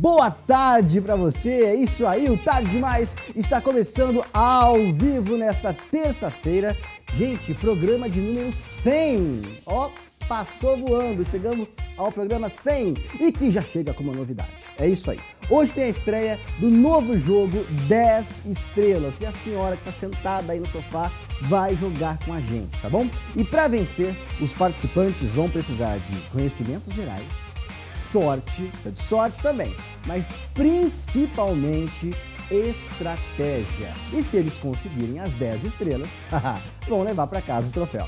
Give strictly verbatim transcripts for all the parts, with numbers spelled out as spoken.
boa tarde pra você. É isso aí, o Tarde Demais está começando ao vivo nesta terça-feira. Gente, programa de número cem. Ó, passou voando, chegamos ao programa cem e que já chega com uma novidade. É isso aí. Hoje tem a estreia do novo jogo dez estrelas e a senhora que está sentada aí no sofá vai jogar com a gente, tá bom? E para vencer, os participantes vão precisar de conhecimentos gerais, sorte, precisa de sorte também, mas principalmente estratégia. E se eles conseguirem as dez estrelas, vão levar para casa o troféu.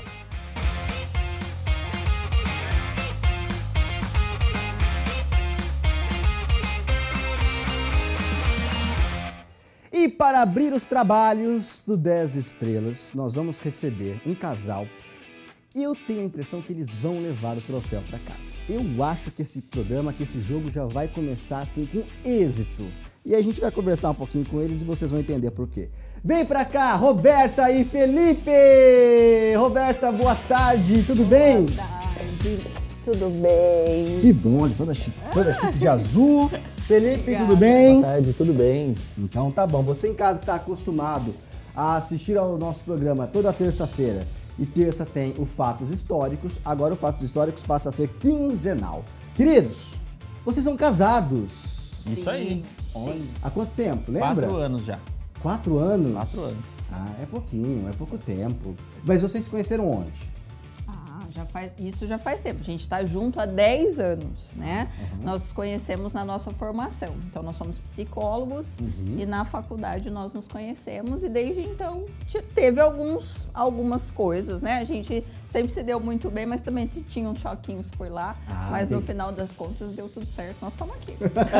E para abrir os trabalhos do dez estrelas, nós vamos receber um casal. E eu tenho a impressão que eles vão levar o troféu para casa. Eu acho que esse programa, que esse jogo já vai começar assim com êxito. E a gente vai conversar um pouquinho com eles e vocês vão entender por quê. Vem pra cá, Roberta e Felipe! Roberta, boa tarde, tudo bem? Boa tarde, tudo bem. Que bom, toda chique, toda chique de azul. Felipe, Obrigada. Tudo bem? Boa tarde, tudo bem. Então tá bom, você em casa que está acostumado a assistir ao nosso programa toda terça-feira, e terça tem o Fatos Históricos, agora o Fatos Históricos passa a ser quinzenal. Queridos, vocês são casados. Sim. Isso aí. Olha, há quanto tempo, lembra? Quatro anos já. Quatro anos? Quatro anos. Ah, é pouquinho, é pouco tempo. Mas vocês se conheceram onde? Já faz, isso já faz tempo, a gente está junto há dez anos, né? Uhum. Nós nos conhecemos na nossa formação, então nós somos psicólogos uhum. e na faculdade nós nos conhecemos e desde então teve alguns, algumas coisas, né? A gente sempre se deu muito bem, mas também tinha uns choquinhos por lá, ah, mas bem. No final das contas deu tudo certo, nós estamos aqui.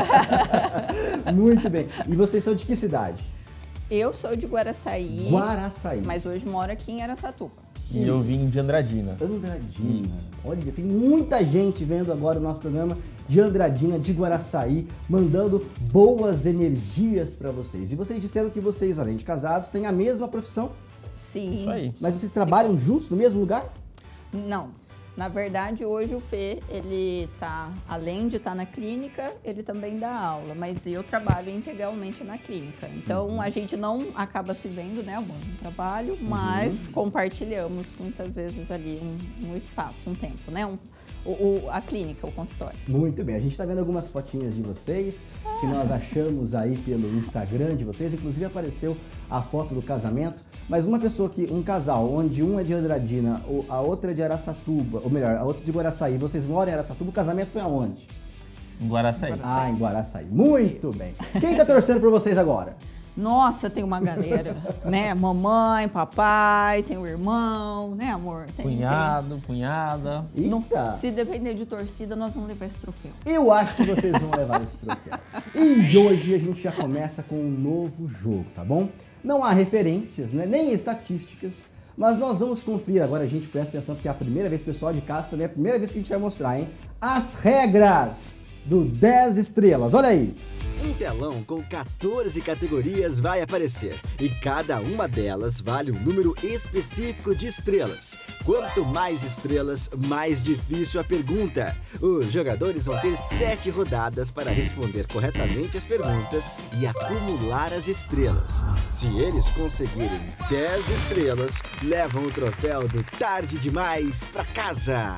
Muito bem, e vocês são de que cidade? Eu sou de Guaraçaí, Guaraçaí. Mas hoje moro aqui em Araçatuba. E eu vim de Andradina. Andradina. Isso. Olha, tem muita gente vendo agora o nosso programa de Andradina, de Guaraçaí, mandando boas energias para vocês. E vocês disseram que vocês, além de casados, têm a mesma profissão? Sim. Isso aí. Mas vocês trabalham Sim. juntos no mesmo lugar? Não. Na verdade, hoje o Fê, ele tá, além de estar tá na clínica, ele também dá aula, mas eu trabalho integralmente na clínica. Então, uhum. a gente não acaba se vendo, né, amor, no trabalho, mas uhum. compartilhamos muitas vezes ali um, um espaço, um tempo, né, um, o, o, a clínica, o consultório. Muito bem, a gente está vendo algumas fotinhas de vocês, ah. que nós achamos aí pelo Instagram de vocês, inclusive apareceu a foto do casamento, mas uma pessoa que, um casal, onde um é de Andradina, a outra é de Araçatuba, ou melhor, a outra de Guaraçaí, vocês moram em Araçatuba, o casamento foi aonde? Em Guaraçaí. Ah, em Guaraçaí. Muito Isso. bem. Quem tá torcendo por vocês agora? Nossa, tem uma galera, né? Mamãe, papai, tem o irmão, né, amor? Tem, Cunhado, tem... cunhada. Não, se depender de torcida, nós vamos levar esse troféu. Eu acho que vocês vão levar esse troféu. E hoje a gente já começa com um novo jogo, tá bom? Não há referências, né? Nem estatísticas, mas nós vamos conferir agora, a gente presta atenção, porque é a primeira vez, pessoal de casa, também é a primeira vez que a gente vai mostrar, hein? As regras do dez estrelas, olha aí! Um telão com quatorze categorias vai aparecer e cada uma delas vale um número específico de estrelas. Quanto mais estrelas, mais difícil a pergunta. Os jogadores vão ter sete rodadas para responder corretamente as perguntas e acumular as estrelas. Se eles conseguirem dez estrelas, levam o troféu do Tarde Demais para casa.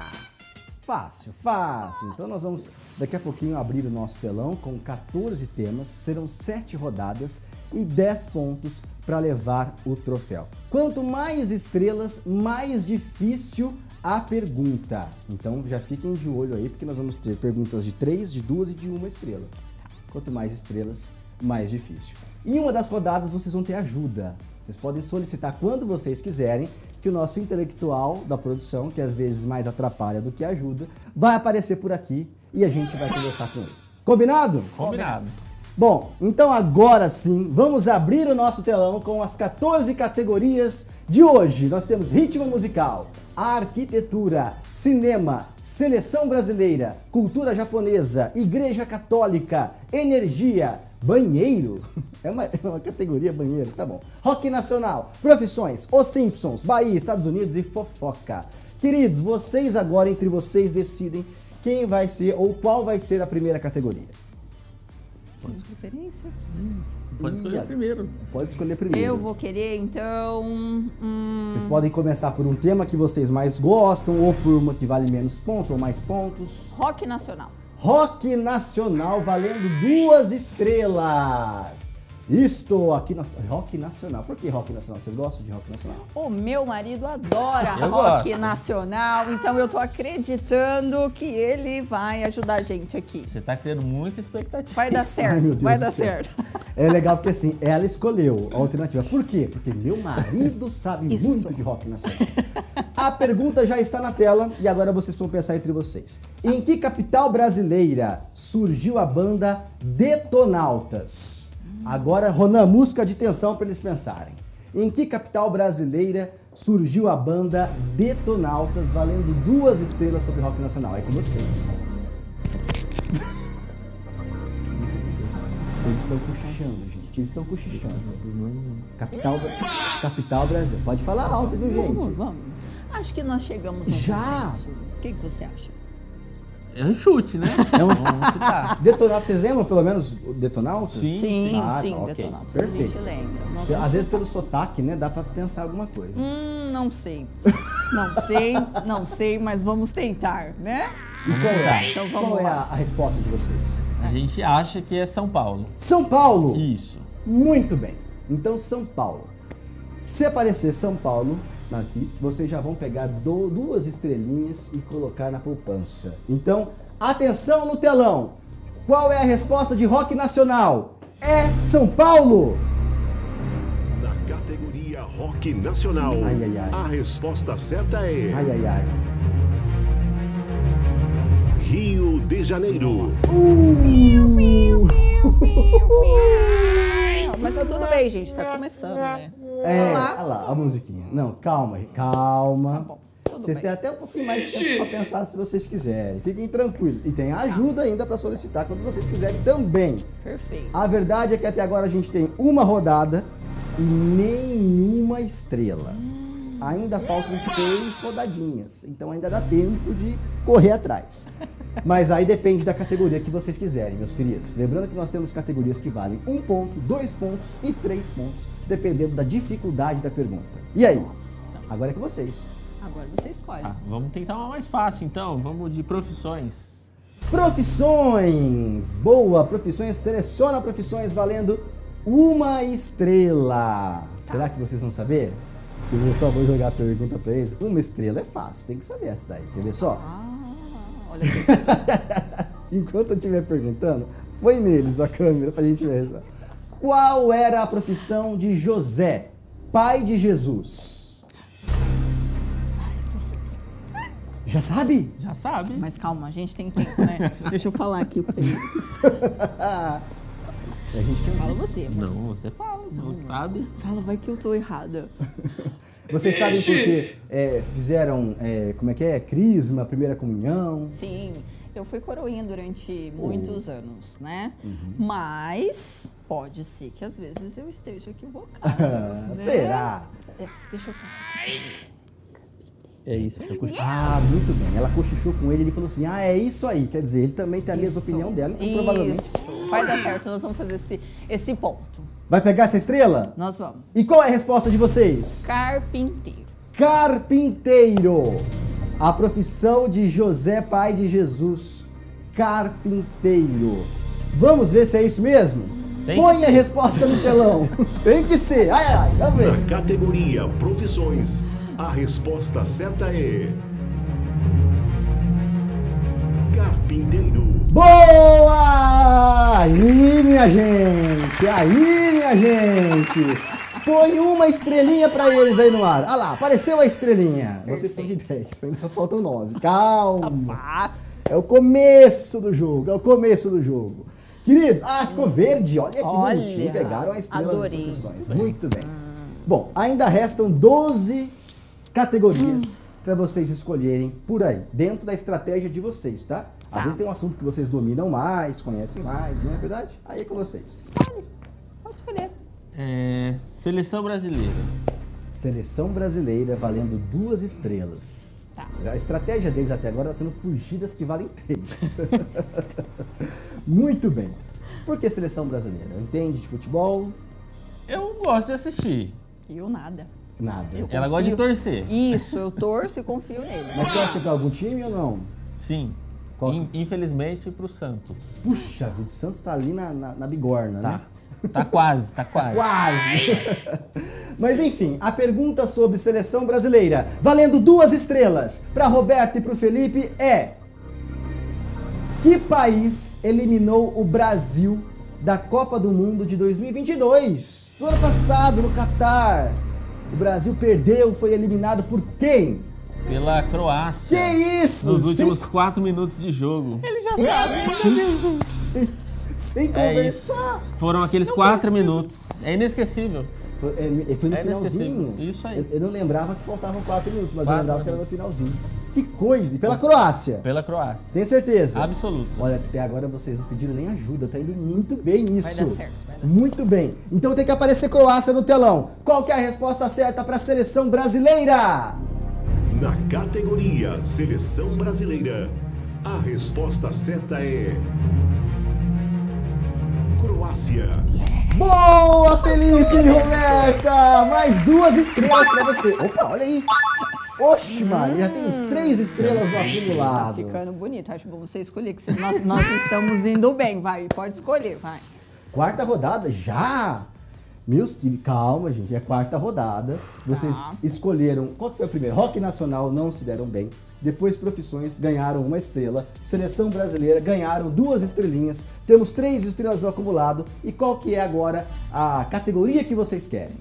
Fácil, fácil. Então nós vamos daqui a pouquinho abrir o nosso telão com quatorze temas, serão sete rodadas e dez pontos para levar o troféu. Quanto mais estrelas, mais difícil a pergunta. Então já fiquem de olho aí, porque nós vamos ter perguntas de três, de duas e de uma estrela. Quanto mais estrelas, mais difícil. Em uma das rodadas vocês vão ter ajuda. Vocês podem solicitar quando vocês quiserem, que o nosso intelectual da produção, que às vezes mais atrapalha do que ajuda, vai aparecer por aqui e a gente vai conversar com ele. Combinado? Combinado. Bom, então agora sim, vamos abrir o nosso telão com as quatorze categorias de hoje. Nós temos ritmo musical, arquitetura, cinema, seleção brasileira, cultura japonesa, igreja católica, energia, banheiro, é uma, é uma categoria banheiro, tá bom. Rock nacional, profissões, Os Simpsons, Bahia, Estados Unidos e fofoca. Queridos, vocês agora, entre vocês, decidem quem vai ser ou qual vai ser a primeira categoria. Tem preferência? Pode escolher Ih, primeiro. Pode escolher primeiro. Eu vou querer, então... Hum, Vocês podem começar por um tema que vocês mais gostam, ou por uma que vale menos pontos ou mais pontos. rock nacional. Rock nacional valendo duas estrelas. Isto aqui nós rock nacional. Por que rock nacional? Vocês gostam de rock nacional? O meu marido adora Eu rock gosto. nacional, então eu tô acreditando que ele vai ajudar a gente aqui. Você tá criando muita expectativa. Vai dar certo, Ai, meu Deus vai do dar céu. certo. É legal porque assim, ela escolheu a alternativa. Por quê? Porque meu marido sabe Isso. muito de rock nacional. A pergunta já está na tela e agora vocês vão pensar entre vocês. Em que capital brasileira surgiu a banda Detonautas? Agora, Ronan, música de tensão para eles pensarem. Em que capital brasileira surgiu a banda Detonautas, valendo duas estrelas sobre rock nacional? É com vocês. Eles estão cochichando, gente. Eles estão cochichando. Capital, capital brasileira. Pode falar alto, viu, Vamos, gente? vamos. Acho que nós chegamos no Já? consenso. O que, que você acha? É um chute, né? É um- Vamos chutar. Detonautas, vocês lembram pelo menos o Detonautas? Sim. Sim, Ah, sim, tá, ok. Detonautas. Perfeito. A gente lembra. Nós Às vamos- vezes pelo sotaque, né, dá pra pensar alguma coisa. Hum, não sei. Não sei, não sei, mas vamos tentar, né? E qual é, Então vamos qual é lá. a, a resposta de vocês? A gente acha que é São Paulo. São Paulo! Isso. Muito bem. Então, São Paulo. Se aparecer São Paulo aqui, vocês já vão pegar do- duas estrelinhas e colocar na poupança. Então, atenção no telão. Qual é a resposta de rock nacional? É São Paulo! Na categoria Rock Nacional, Ai, ai, ai. a resposta certa é Ai, ai, ai. Rio de Janeiro. Mas tá tudo bem, gente. Tá começando, né? É, Vamos lá. olha lá, a musiquinha. Não, calma, gente, calma. bom, tudo Vocês bem. têm até um pouquinho mais de tempo pra pensar se vocês quiserem. Fiquem tranquilos. E tem ajuda ainda pra solicitar quando vocês quiserem também. Perfeito. A verdade é que até agora a gente tem uma rodada e nenhuma estrela. Ainda faltam seis rodadinhas, então ainda dá tempo de correr atrás. Mas aí depende da categoria que vocês quiserem, meus queridos. Lembrando que nós temos categorias que valem um ponto, dois pontos e três pontos, dependendo da dificuldade da pergunta. E aí? Nossa. Agora é com vocês. Agora você escolhe. Tá, vamos tentar uma mais fácil, então. Vamos de profissões. Profissões! Boa! Profissões, seleciona profissões valendo uma estrela. Será que vocês vão saber? Eu só vou jogar a pergunta pra eles. Uma estrela é fácil, tem que saber essa daí. Quer ver só? Ah, olha que Enquanto eu estiver perguntando, põe neles a câmera pra gente ver. Só. Qual era a profissão de José, pai de Jesus? Já sabe? Já sabe. Mas calma, a gente tem tempo, né? Deixa eu falar aqui. E a gente tem... Fala você. amor. Não, você fala, você não sabe. Fala, vai que eu tô errada. Vocês sabem por que é, fizeram, é, como é que é? Crisma, primeira comunhão? Sim, eu fui coroinha durante muitos anos, né? Uhum. Mas pode ser que às vezes eu esteja equivocada. né? Será? É, deixa eu falar aqui. É isso. Ah, muito bem. Ela cochichou com ele e ele falou assim: ah, é isso aí. Quer dizer, ele também tem a mesma Isso. opinião dela, então provavelmente. Isso. Vai dar certo, nós vamos fazer esse, esse ponto. Vai pegar essa estrela? Nós vamos. E qual é a resposta de vocês? Carpinteiro. Carpinteiro. A profissão de José, pai de Jesus. Carpinteiro. Vamos ver se é isso mesmo? Tem Põe que a resposta no telão. Tem que ser. Ai, ai, vamos ver. Na categoria Profissões, a resposta certa é Carpinteiro. Boa! Aí, minha gente! Aí, minha gente! Põe uma estrelinha pra eles aí no ar. Olha lá, apareceu a estrelinha. Vocês estão de dez, ainda faltam nove. Calma! Fácil. É o começo do jogo, é o começo do jogo. Queridos, ah, ficou verde. Olha que Olha, bonitinho. Pegaram a estrela adorei. das profissões. Muito bem. Bom, ainda restam doze categorias para vocês escolherem por aí, dentro da estratégia de vocês, tá? Às Tá. vezes tem um assunto que vocês dominam mais, conhecem mais, não é verdade? Aí é com vocês. Pode escolher. É, seleção brasileira. Seleção brasileira valendo duas estrelas. Tá. A estratégia deles até agora está sendo fugir das que valem três. Muito bem. Por que seleção brasileira? Entende de futebol? Eu gosto de assistir. Eu nada. Nada. Eu Ela confio. gosta de torcer. Isso, eu torço e confio nele. Mas torce pra algum time ou não? Sim. Qual- In- infelizmente pro Santos. Puxa vida, o Santos tá ali na, na, na bigorna, né? Tá. Tá quase, tá quase. Quase! Mas enfim, a pergunta sobre seleção brasileira, valendo duas estrelas, para Roberto e para o Felipe é: que país eliminou o Brasil da Copa do Mundo de dois mil e vinte e dois? Do ano passado, no Catar. O Brasil perdeu, foi eliminado por quem? Pela Croácia. Que isso? Nos Sem- últimos quatro minutos de jogo. Ele já sabe. Sem, sem É isso. conversar. Foram aqueles quatro minutos. É inesquecível. Foi, é, foi no É finalzinho. inesquecível. Isso aí. Eu, eu não lembrava que faltavam quatro minutos, mas eu Quatro lembrava que era no minutos. finalzinho. Que coisa! E pela Croácia? Pela Croácia. Tem certeza? Absoluto. Olha, até agora vocês não pediram nem ajuda, tá indo muito bem isso. Vai dar certo, vai dar Muito bem. Então tem que aparecer Croácia no telão. Qual que é a resposta certa para a seleção brasileira? Na categoria Seleção Brasileira, a resposta certa é Croácia. Boa, Felipe e Roberta! Mais duas estrelas para você. Opa, olha aí. Oxe, Maria, já tem uns três estrelas no Tá acumulado. ficando bonito. Acho bom você escolher, que se- nós, nós estamos indo bem. Vai, pode escolher, vai. Quarta rodada, já? Meus queridos, calma, gente, é a quarta rodada. Vocês Tá. escolheram, qual que foi o primeiro? Rock Nacional, não se deram bem. Depois Profissões, ganharam uma estrela. Seleção Brasileira, ganharam duas estrelinhas. Temos três estrelas no acumulado. E qual que é agora a categoria que vocês querem?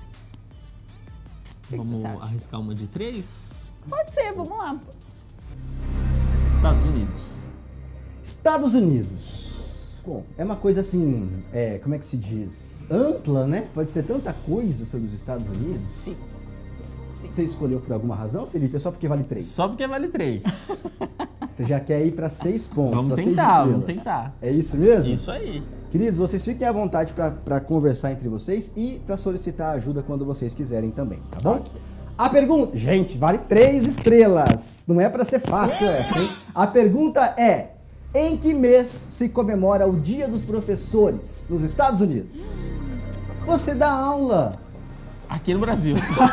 que Vamos você acha? arriscar uma de três? Pode ser, vamos lá. Estados Unidos. Estados Unidos. Bom, é uma coisa assim, é, como é que se diz? Ampla, né? Pode ser tanta coisa sobre os Estados Unidos. Sim. Sim. Você escolheu por alguma razão, Felipe? É só porque vale três? Só porque vale três. Você já quer ir para seis pontos, Vamos pra seis tentar, estrelas. vamos tentar. É isso mesmo? Isso aí. Queridos, vocês fiquem à vontade para conversar entre vocês e para solicitar ajuda quando vocês quiserem também, tá bom? A pergunta... Gente, vale três estrelas. Não é para ser fácil essa, hein? A pergunta é: em que mês se comemora o Dia dos Professores nos Estados Unidos? Você dá aula. Aqui no Brasil.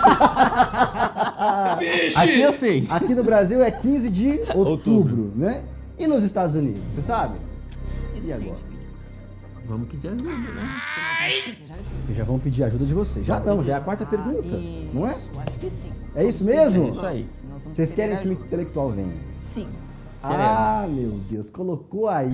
Aqui eu sei. Aqui no Brasil é quinze de outubro, Outubro. né? E nos Estados Unidos, você sabe? E agora? Vamos pedir ajuda, né? Vocês já vão pedir ajuda de vocês. Já não, já é a quarta pergunta, Isso, não é? Acho que sim. É isso mesmo? É isso aí. Nós vamos Vocês querer querem que o ajuda. intelectual venha? Sim. Ah, meu Deus, colocou aí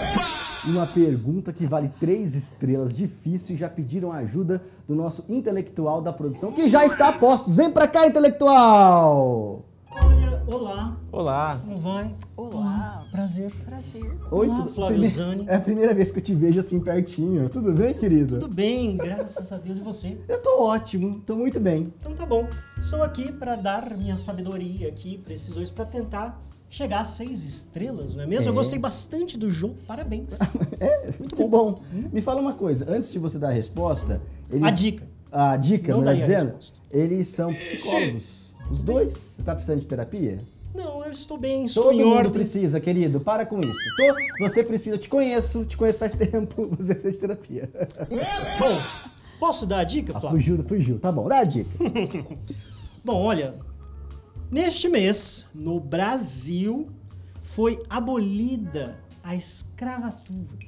uma pergunta que vale três estrelas, difícil, e já pediram ajuda do nosso intelectual da produção, que já está a postos. Vem pra cá, intelectual! Olha, olá, Olá. como vai? Olá. Prazer. Prazer. Oi, Olá, tudo Flávio prime- Zani. É a primeira vez que eu te vejo assim pertinho. Tudo bem, querido? Tudo bem, graças a Deus. E você? Eu tô ótimo, tô muito bem. Então tá bom. Estou aqui para dar minha sabedoria aqui para esses dois, para tentar chegar a seis estrelas, não é mesmo? É. Eu gostei bastante do jogo, parabéns. É, muito bom. Me fala uma coisa, antes de você dar a resposta... Eles... A dica. A dica, Não melhor daria a dizendo, resposta. eles são psicólogos. Os dois? Você tá precisando de terapia? Não, eu estou bem, estou Todo em mundo ordem. precisa, querido. Para com isso. Tô- você precisa, te conheço, te conheço faz tempo, você precisa de terapia. Bom, posso dar a dica, Ah, Flávio? fugiu, fugiu. Tá bom, dá a dica. Bom, olha, neste mês, no Brasil, foi abolida a escravatura,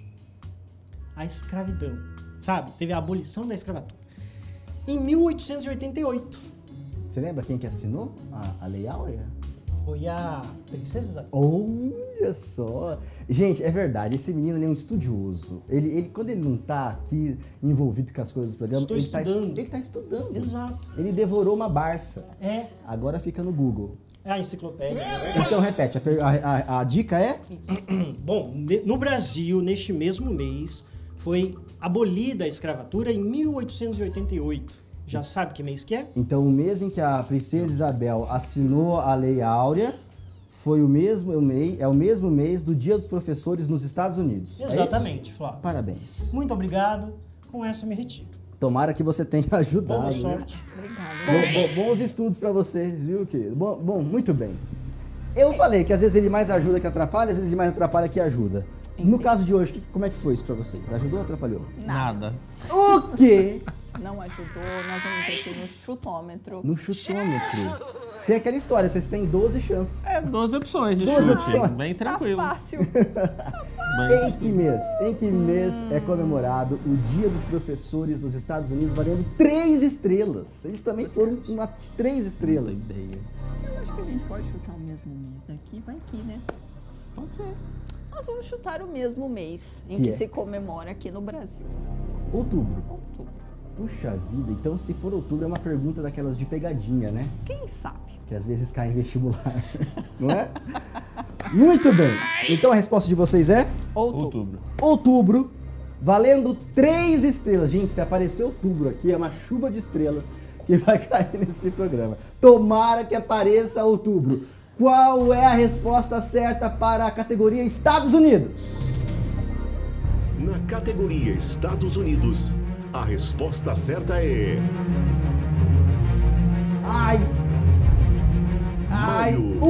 a escravidão, sabe? Teve a abolição da escravatura. Em mil oitocentos e oitenta e oito, Você lembra quem que assinou a, a Lei Áurea? foi a Princesa Isabel. Olha só. Gente, é verdade, esse menino ele é um estudioso. Ele, ele, quando ele não tá aqui envolvido com as coisas do programa, Estou ele tá, estudando. ele tá estudando. Exato. Ele devorou uma Barça. É, Agora fica no Google. é a enciclopédia, na verdade. Então repete, a, per- a- a- a dica é? Bom, ne- no Brasil, neste mesmo mês, foi abolida a escravatura em mil oitocentos e oitenta e oito. Já sabe que mês que é? Então, o mês em que a princesa Isabel assinou a Lei Áurea foi o mesmo mês, é o mesmo mês do Dia dos Professores nos Estados Unidos. É isso? Exatamente, Flávio. Parabéns. Muito obrigado. Com essa eu me retiro. Tomara que você tenha ajudado. Boa né? sorte. Obrigada. Bo- bo- bons estudos pra vocês, viu, querido? Bom, bom, muito bem. Eu falei que às vezes ele mais ajuda que atrapalha, às vezes ele mais atrapalha que ajuda. No caso de hoje, que- como é que foi isso pra vocês? Ajudou ou atrapalhou? Nada. O quê? Não ajudou, nós vamos ter que ir no chutômetro. No chutômetro. Tem aquela história, vocês têm doze chances. É, duas opções de Duas chute. opções. Bem Tá tranquilo. fácil. Bem Em que mês? Em que mês é comemorado o Dia dos Professores nos Estados Unidos, valendo três estrelas? Eles também foram uma três Não estrelas. tem ideia. Eu acho que a gente pode chutar o mesmo mês daqui, vai aqui, né? Pode ser. Nós vamos chutar o mesmo mês em Que que é? se comemora aqui no Brasil. Outubro. Outubro. Puxa vida, então se for outubro é uma pergunta daquelas de pegadinha, né? Quem sabe? Que às vezes cai em vestibular, não é? Muito bem. Então a resposta de vocês é Outubro. Outubro. outubro, valendo três estrelas. Gente, se aparecer outubro aqui, é uma chuva de estrelas que vai cair nesse programa. Tomara que apareça outubro. Qual é a resposta certa para a categoria Estados Unidos? Na categoria Estados Unidos, a resposta certa é Ai! Ai! Maio.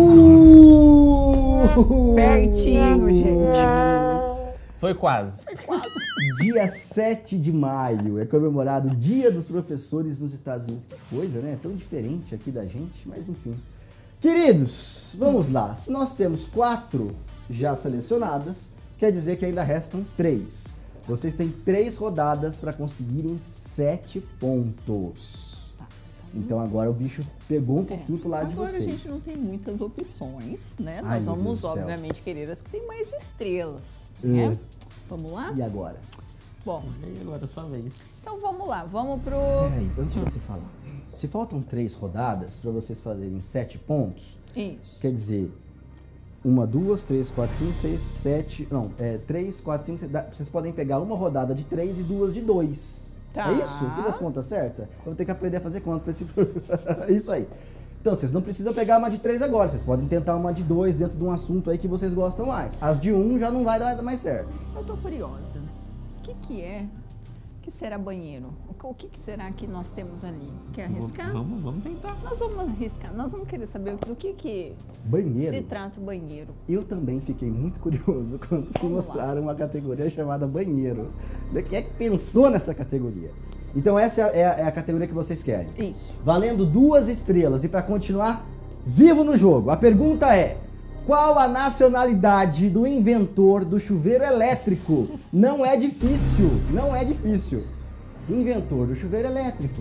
Uh! Pertinho, gente. Foi quase. Dia sete de maio é comemorado o Dia dos Professores nos Estados Unidos. Que coisa, né? Tão diferente aqui da gente, mas enfim. Queridos, vamos lá. Se nós temos quatro já selecionadas, quer dizer que ainda restam três. Vocês têm três rodadas para conseguirem sete pontos. Então agora o bicho pegou um pouquinho pro lado de Agora vocês. a gente não tem muitas opções, né? Ai, Nós meu Deus vamos, do céu. obviamente, querer as que têm mais estrelas, né? É. Vamos lá? E agora? Bom, E agora é sua vez. então vamos lá. Vamos pro... Peraí, antes de você falar. Se faltam três rodadas para vocês fazerem sete pontos, Isso. quer dizer, uma, duas, três, quatro, cinco, seis, sete. Não, é três, quatro, cinco, seis. dá- Vocês podem pegar uma rodada de três e duas de dois. Tá. É isso? Fiz as contas certas? Eu vou ter que aprender a fazer conta pra esse É isso aí. Então, vocês não precisam pegar uma de três agora. Vocês podem tentar uma de dois dentro de um assunto aí que vocês gostam mais. As de um já não vai dar mais certo. Eu tô curiosa. O que que é? O que será banheiro? O que- O que que será que nós temos ali? Quer arriscar? Vamos, vamos tentar. Nós vamos arriscar. Nós vamos querer saber do que que Banheiro. se trata o banheiro. Eu também fiquei muito curioso quando me Vamos mostraram uma categoria chamada banheiro. Quem é que pensou nessa categoria? Então essa é a, é a categoria que vocês querem. Isso. Valendo duas estrelas. E para continuar vivo no jogo, a pergunta é: qual a nacionalidade do inventor do chuveiro elétrico? Não é difícil, não é difícil. Inventor do chuveiro elétrico.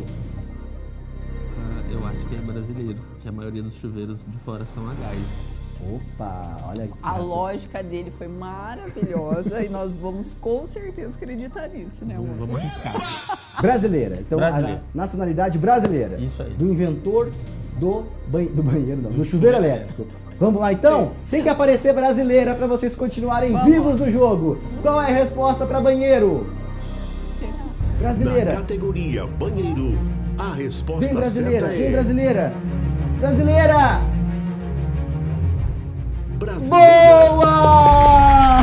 Ah, eu acho que é brasileiro, que a maioria dos chuveiros de fora são a gás. Opa, olha aí. A lógica dele foi maravilhosa e nós vamos com certeza acreditar nisso, né, Vamos, amor? vamos arriscar. Brasileira. Então, Brasileira. a nacionalidade brasileira. Isso aí. Do inventor do, banhe- do banheiro, não, do chuveiro elétrico. Vamos lá, então? Tem que aparecer brasileira para vocês continuarem Vamos. vivos no jogo. Qual é a resposta para banheiro? Será? na Brasileira. categoria Banheiro, a resposta Vem brasileira, certa vem é brasileira. Brasileira! brasileira. Boa!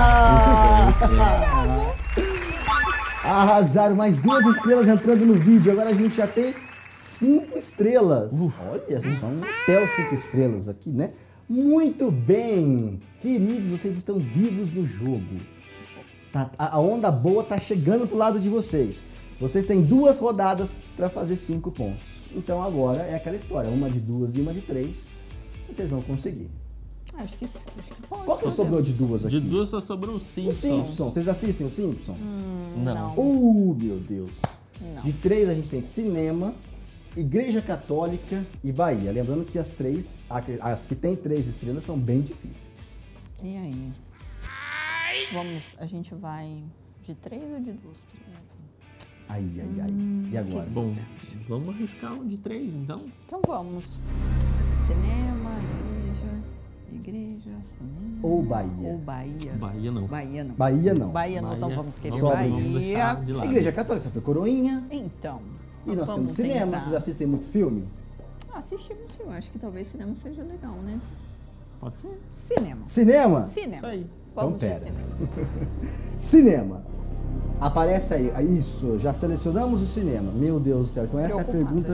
Arrasaram, mais duas estrelas entrando no vídeo. Agora a gente já tem cinco estrelas. Olha só, um hotel cinco estrelas aqui, né? Muito bem. Queridos, vocês estão vivos no jogo. Tá- a a onda boa tá chegando pro lado de vocês. Vocês têm duas rodadas para fazer cinco pontos. Então agora é aquela história, uma de duas e uma de três. Vocês vão conseguir. Acho que, acho que pode. Qual que sobrou de duas aqui? De duas só sobrou o Os Simpsons. Simpsons. Vocês assistem os Simpsons? Não. Uh, meu Deus. Não. De três a gente tem cinema, Igreja Católica e Bahia. Lembrando que as três, as que tem três estrelas são bem difíceis. E aí? Vamos, a gente vai de três ou de duas? Ai, ai, ai. E agora? Bom, vamos arriscar um de três, então. Então vamos. Cinema, igreja, igreja, cinema. Ou Bahia. Ou Bahia. Bahia não. Bahia não. Bahia não. Bahia nós não Bahia, vamos querer vamos- Bahia. vamos deixar de lado. Igreja Católica, você foi coroinha. Então. E nós vamos temos cinema. tentar. Vocês assistem muito filme? Assistimos sim, eu acho que talvez cinema seja legal, né? Pode ser. Cinema. Cinema? Cinema. Isso aí. Vamos Então, de pera. cinema. Cinema. Aparece aí. Ah, isso, já selecionamos o cinema. Meu Deus do céu. Então essa é a Preocupada. pergunta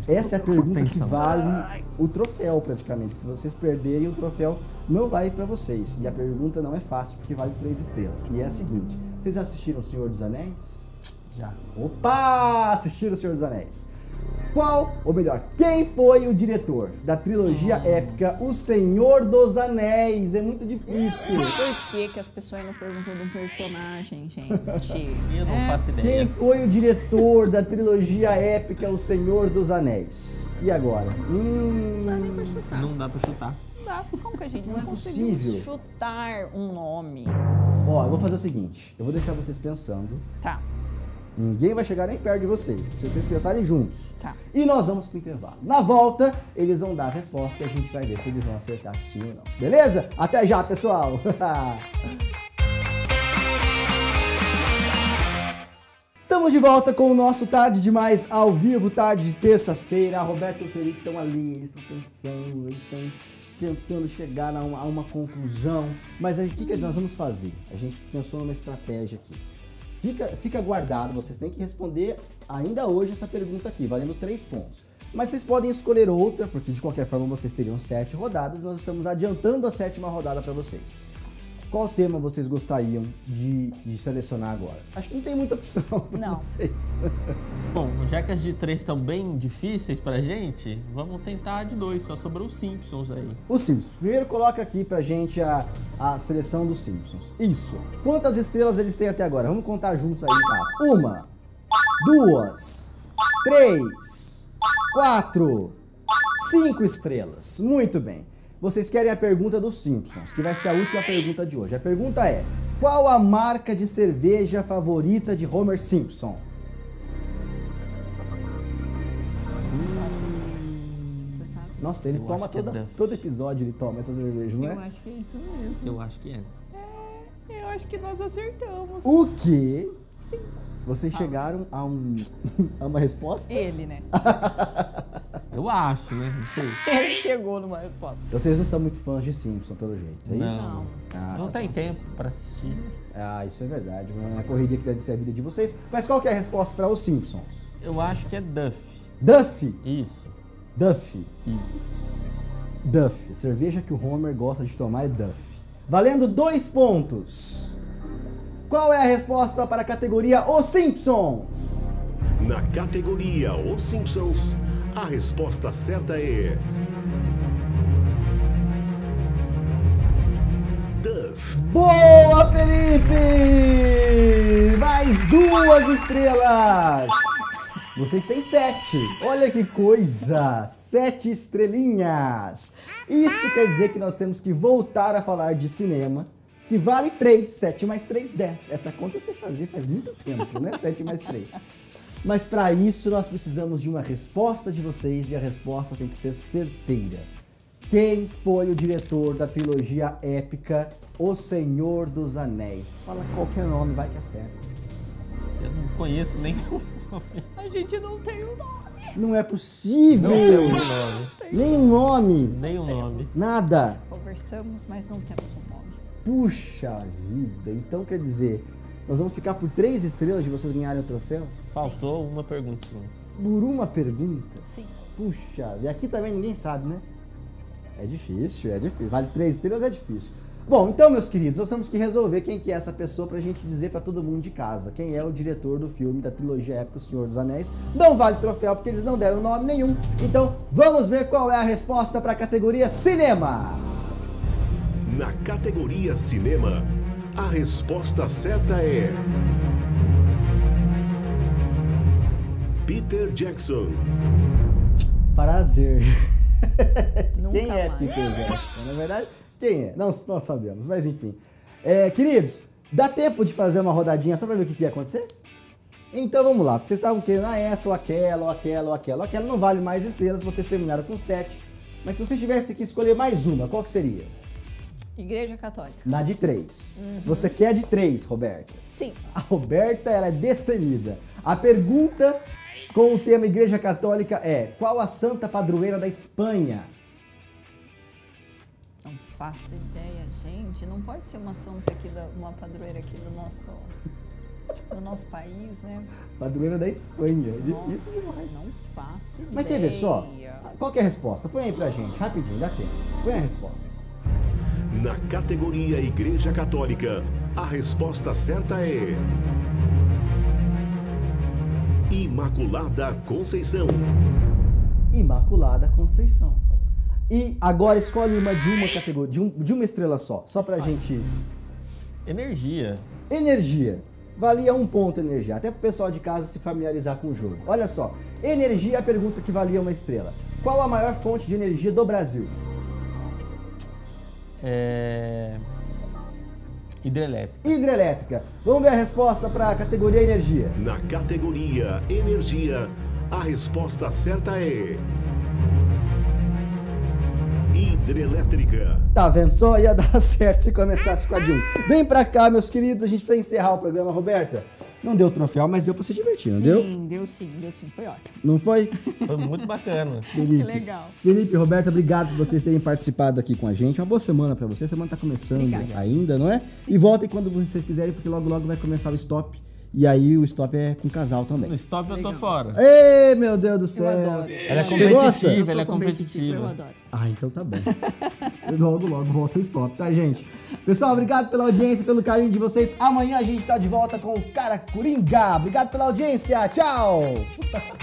Essa é a pergunta que vale o troféu, praticamente. Se vocês perderem, o troféu não vai para vocês. E a pergunta não é fácil, porque vale três estrelas. E é a seguinte: vocês já assistiram O Senhor dos Anéis? Já. Opa! Assistiram O Senhor dos Anéis. Qual, ou melhor, quem foi o diretor da trilogia épica O Senhor dos Anéis? É muito difícil. Por que, que as pessoas não perguntam de um personagem, gente? Eu não É. faço Quem ideia. foi o diretor da trilogia épica O Senhor dos Anéis? E agora? Hum, Não dá nem pra chutar. Não dá pra chutar. Não dá. Como que a gente não, Não é conseguiu possível. chutar um nome? ó, eu vou fazer o seguinte. Eu vou deixar vocês pensando. Tá. Ninguém vai chegar nem perto de vocês, pra vocês pensarem juntos. Tá. E nós vamos pro intervalo. Na volta, eles vão dar a resposta e a gente vai ver se eles vão acertar sim ou não. Beleza? Até já, pessoal! Estamos de volta com o nosso Tarde Demais ao vivo, tarde de terça-feira. A Roberto e o Felipe estão ali, eles estão pensando, eles estão tentando chegar a uma, a uma conclusão. Mas aí, o que, que nós vamos fazer? A gente pensou numa estratégia aqui. Fica, fica guardado, vocês têm que responder ainda hoje essa pergunta aqui, valendo três pontos. Mas vocês podem escolher outra, porque de qualquer forma vocês teriam sete rodadas, nós estamos adiantando a sétima rodada para vocês. Qual tema vocês gostariam de, de selecionar agora? Acho que não tem muita opção para Não. vocês. Bom, já que as de três estão bem difíceis pra gente, vamos tentar a de dois, só sobrou os Simpsons aí. Os Simpsons. Primeiro coloca aqui pra gente a, a seleção dos Simpsons. Isso. Quantas estrelas eles têm até agora? Vamos contar juntos aí em casa. Uma, duas, três, quatro, cinco estrelas. Muito bem. Vocês querem a pergunta dos Simpsons, que vai ser a última pergunta de hoje. A pergunta é: qual a marca de cerveja favorita de Homer Simpson? Você sabe? Nossa, ele Eu toma acho que é toda, Duff. todo episódio, ele toma essa cerveja, não é? Eu acho que é isso mesmo. Eu acho que é. Eu acho que nós acertamos. O quê? Sim. Vocês chegaram a, um, a uma resposta? Ele, né? Eu acho, né? Não sei. Ele chegou numa resposta. Vocês não são muito fãs de Simpson, pelo jeito, é isso? Não. Ah, Não tá tem bom. tempo pra assistir. Ah, isso é verdade. É a correria que deve ser a vida de vocês. Mas qual que é a resposta para os Simpsons? Eu acho que é Duff. Duff. Isso. Duff. Isso. Duff. Cerveja que o Homer gosta de tomar é Duff. Valendo dois pontos. Qual é a resposta para a categoria Os Simpsons? Na categoria Os Simpsons, a resposta certa é... Duff. Boa, Felipe! Mais duas estrelas! Vocês têm sete. Olha que coisa! Sete estrelinhas. Isso quer dizer que nós temos que voltar a falar de cinema, que vale três. sete mais três, dez. Essa conta eu sei fazer faz muito tempo, né? sete mais três. Mas para isso nós precisamos de uma resposta de vocês e a resposta tem que ser certeira. Quem foi o diretor da trilogia épica O Senhor dos Anéis? Fala qualquer nome, vai que acerta. Eu não conheço nem o nome. A gente não tem o nome. Não é possível! Não temos o nome. Nem um nome! Nem o nome. Nada! Conversamos, mas não temos um nome. Puxa vida! Então quer dizer, nós vamos ficar por três estrelas de vocês ganharem o troféu? Faltou uma perguntinha. Por uma pergunta? Sim. Puxa, e aqui também ninguém sabe, né? É difícil, é difícil. Vale três estrelas, é difícil. Bom, então, meus queridos, nós temos que resolver quem que é essa pessoa pra gente dizer pra todo mundo de casa. Quem é o diretor do filme da trilogia épica O Senhor dos Anéis. Não vale troféu porque eles não deram nome nenhum. Então, vamos ver qual é a resposta pra categoria Cinema. Na categoria Cinema, a resposta certa é... Peter Jackson. Prazer. Nunca Quem é mais. Peter Jackson? Na verdade, quem é? Não, nós sabemos, mas enfim. É, queridos, dá tempo de fazer uma rodadinha só pra ver o que, que ia acontecer? Então vamos lá, porque vocês estavam querendo ah, essa ou aquela, ou aquela, ou aquela. Aquela não vale mais estrelas, vocês terminaram com sete. Mas se vocês tivessem que escolher mais uma, qual que seria? Igreja Católica. Na de três. Você quer a de três, Roberta? Sim. A Roberta, ela é destemida. A pergunta com o tema Igreja Católica é: qual a santa padroeira da Espanha? Não faço ideia, gente. Não pode ser uma santa aqui, da, uma padroeira aqui do nosso... no nosso país, né? Padroeira da Espanha. Nossa, Difícil demais. Não faço ideia. Mas quer ver só? Qual que é a resposta? Põe aí pra gente, rapidinho, dá tempo. Põe a resposta. Na categoria Igreja Católica, a resposta certa é... Imaculada Conceição. Imaculada Conceição. E agora escolhe uma de uma categoria, de, um, de uma estrela só, só pra gente... Energia. Energia. Valia um ponto energia, até pro pessoal de casa se familiarizar com o jogo. Olha só, energia é a pergunta que valia uma estrela. Qual a maior fonte de energia do Brasil? É... Hidrelétrica. Hidrelétrica. Vamos ver a resposta para a categoria energia. Na categoria Energia, a resposta certa é... Hidrelétrica. Tá vendo só? Ia dar certo se começasse com a de um. Vem pra cá, meus queridos, a gente precisa encerrar o programa. Roberta, não deu troféu, mas deu pra se divertir, não sim, deu? Sim, deu sim, deu sim, foi ótimo. Não foi? Foi muito bacana. Felipe. Que legal. Felipe, Roberta, obrigado por vocês terem participado aqui com a gente. Uma boa semana pra vocês. A semana tá começando Obrigada. ainda, não é? E voltem quando vocês quiserem, porque logo logo vai começar o stop. E aí o stop é com casal também. No stop eu tô Legal. fora. Ei, meu Deus do Eu céu. adoro. Ela é Você gosta? competitiva, Eu ela é sou competitiva, eu competitiva. adoro. Ah, então tá bom. logo, logo volta o stop, tá, gente? Pessoal, obrigado pela audiência, pelo carinho de vocês. Amanhã a gente tá de volta com o Cara Coringa. Obrigado pela audiência. Tchau!